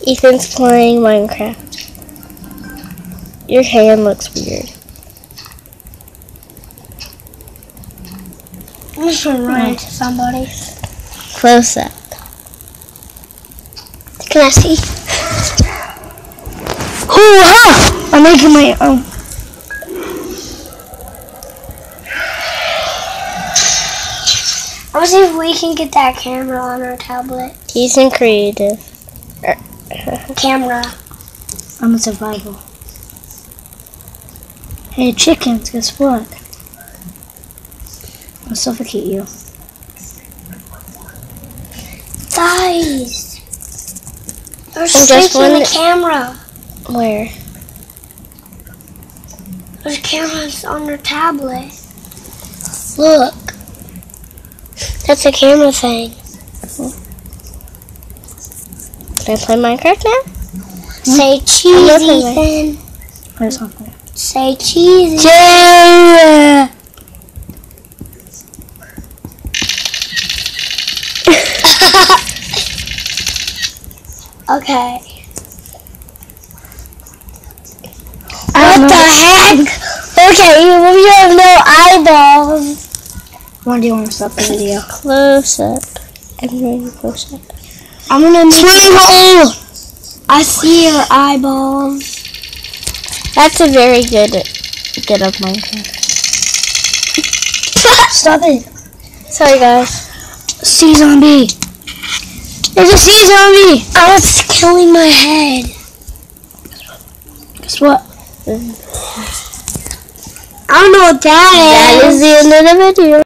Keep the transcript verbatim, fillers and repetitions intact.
Ethan's playing Minecraft. Your hand looks weird. I'm just gonna run into somebody. Close up. Can I see? Ooh, ah! I'm making my own. Let's see if we can get that camera on our tablet. He's in creative. Camera. I'm in survival. Hey, chickens, guess what? I'll suffocate you. Guys! There's snakes in the camera. Where? There's cameras on your tablet. Look. That's a camera thing. Can I play Minecraft now? Say cheese, Ethan. Where's something? Say cheese. Yeah. Okay. What the heck? Okay, you have no eyeballs. When do you want to stop the video? Close up. I'm going to close up. I'm gonna make swimming hole. I see your eyeballs. That's a very good get of Minecraft. Stop it. Sorry guys. Sea zombie. There's a sea zombie. Oh, it's killing my head. Guess what? I don't know what that is. That is the end of the video.